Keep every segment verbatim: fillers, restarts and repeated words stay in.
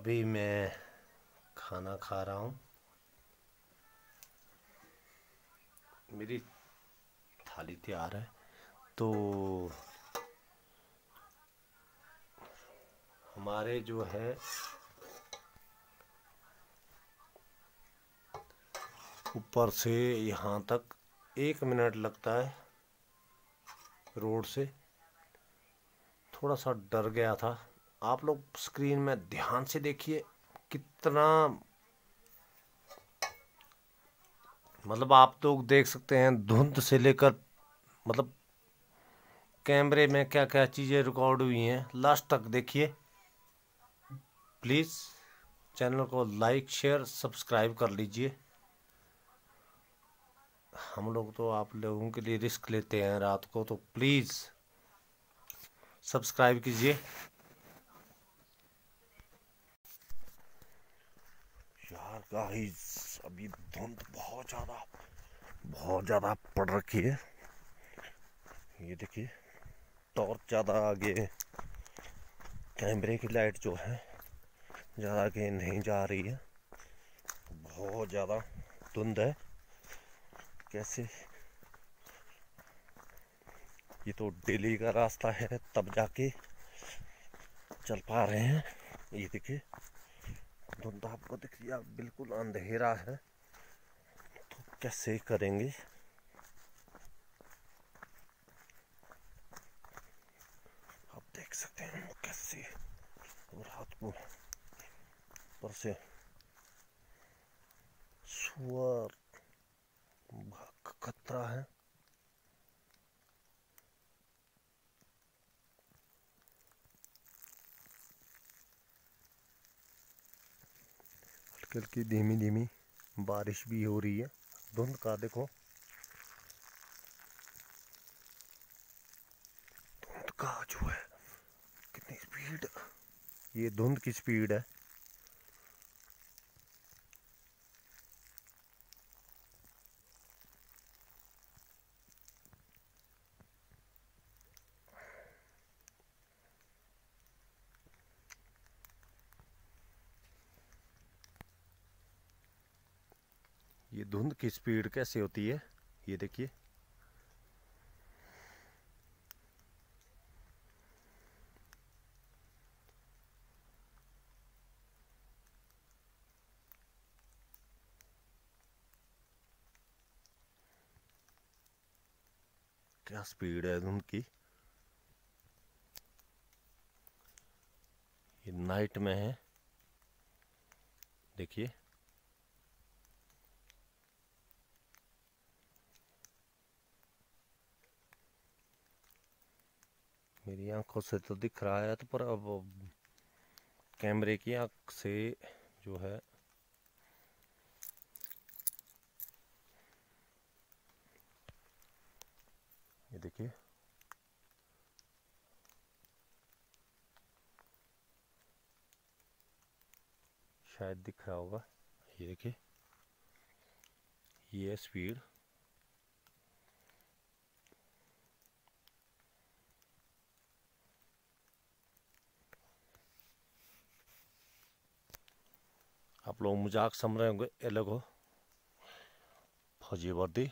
अभी मैं खाना खा रहा हूँ। मेरी थाली तैयार है। तो हमारे जो है ऊपर से यहाँ तक एक मिनट लगता है रोड से। थोड़ा सा डर गया था। आप लोग स्क्रीन में ध्यान से देखिए कितना, मतलब आप लोग देख सकते हैं धुंध से लेकर, मतलब कैमरे में क्या क्या चीज़ें रिकॉर्ड हुई हैं। लास्ट तक देखिए प्लीज़। चैनल को लाइक शेयर सब्सक्राइब कर लीजिए। हम लोग तो आप लोगों के लिए रिस्क लेते हैं रात को, तो प्लीज़ सब्सक्राइब कीजिए। यार गाइस, अभी धुंध बहुत ज़्यादा बहुत ज़्यादा पड़ रखी है। ये देखिए टॉर्च ज़्यादा आगे, कैमरे की लाइट जो है ज़्यादा आगे नहीं जा रही है। बहुत ज़्यादा धुंध है। कैसे, ये तो दिल्ली का रास्ता है तब जाके चल पा रहे हैं। ये देखिए धुंध आपको दिख रही है, बिल्कुल अंधेरा है, तो कैसे करेंगे। आप देख सकते हैं कैसे रात को ऊपर से सुअर का खतरा है। हल्की हल्की धीमी धीमी बारिश भी हो रही है। धुंध का देखो, धुंध का जो है कितनी स्पीड, ये धुंध की स्पीड है। ये धुंध की स्पीड कैसे होती है, ये देखिए। क्या स्पीड है धुंध की। ये नाइट में है, देखिए। मेरी आंखों से तो दिख रहा है, तो पर अब कैमरे की आंख से जो है ये देखिए। शायद दिख रहा होगा, ये देखिए ये स्पीड। आप लोग मजाक समझ रहे होंगे, ये लोगो फौजी वर्दी।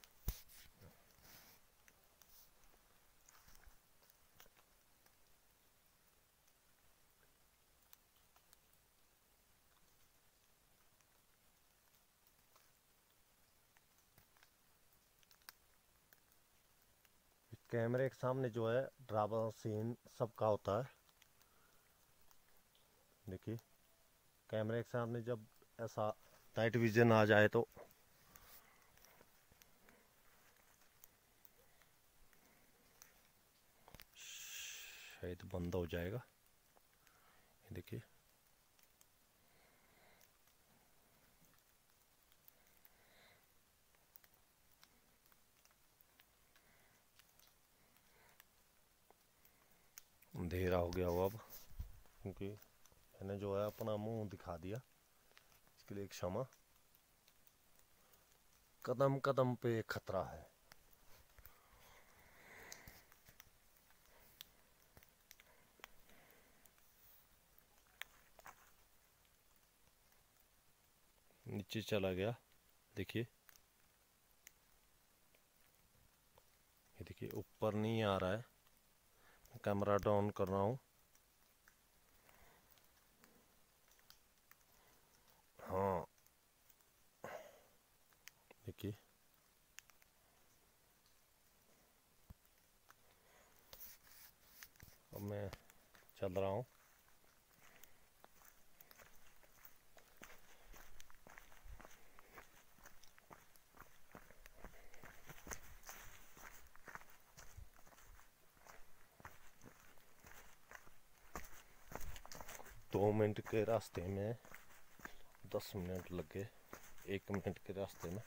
कैमरे के सामने जो है ड्रामा सीन सबका होता है। देखिए कैमरे के सामने जब ऐसा नाइट विजन आ जाए तो शायद बंद हो जाएगा। ये देखिए अंधेरा हो गया हो अब, क्योंकि मैंने जो है अपना मुंह दिखा दिया। इसके लिए क्षमा। कदम कदम पे खतरा है। नीचे चला गया। देखिए, ये देखिए ऊपर नहीं आ रहा है। कैमरा डाउन कर रहा हूँ। हाँ, देखिए अब मैं चल रहा हूँ। दो मिनट के रास्ते में दस मिनट लगे, एक मिनट के रास्ते में।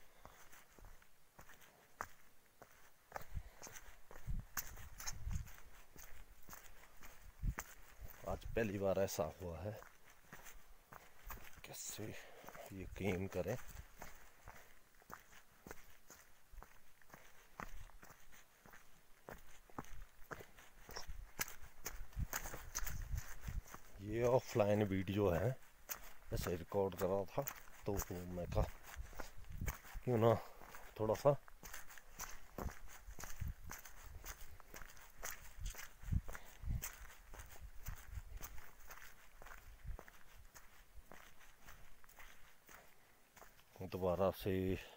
आज पहली बार ऐसा हुआ है, कैसे यकीन करें। ये ऑफलाइन वीडियो है, ऐसे रिकॉर्ड कर रहा था तो मैं कहा क्यों ना थोड़ा सा दोबारा से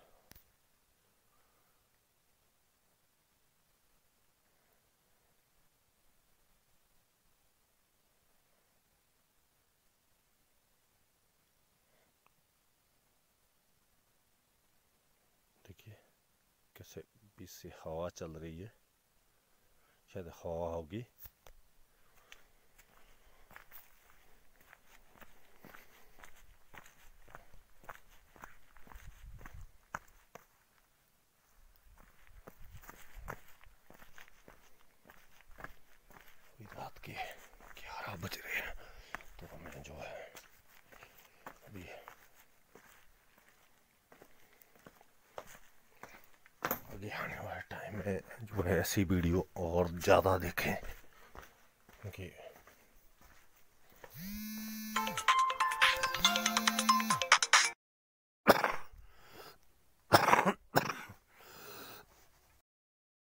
देखिए कैसे बीच से हवा चल रही है, शायद हवा होगी। रात के ग्यारह बज रहे हैं तो हमें जो है अभी आगे आने वाले टाइम में जो है ऐसी वीडियो और ज़्यादा देखें, क्योंकि